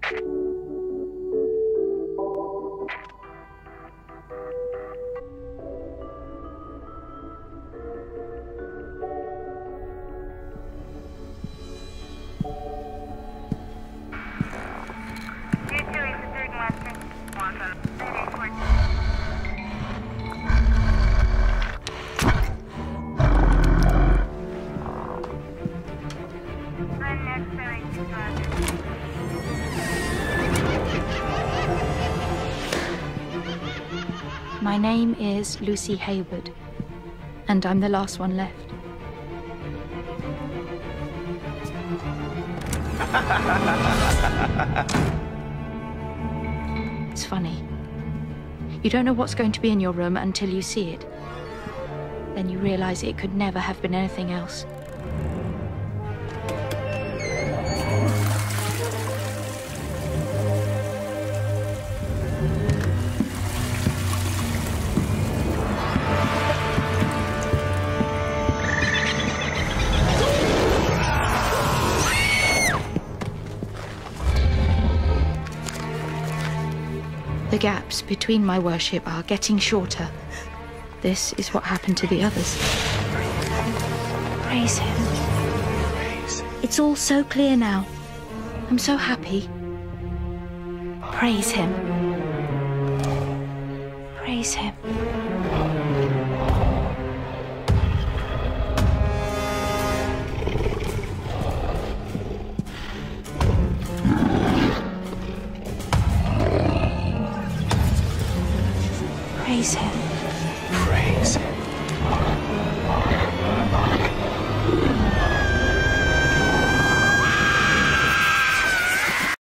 My name is Lucy Hayward, and I'm the last one left. It's funny. You don't know what's going to be in your room until you see it. Then you realize it could never have been anything else. The gaps between my worship are getting shorter. This is what happened to the others. Praise him. It's all so clear now. I'm so happy. Praise him. Praise him.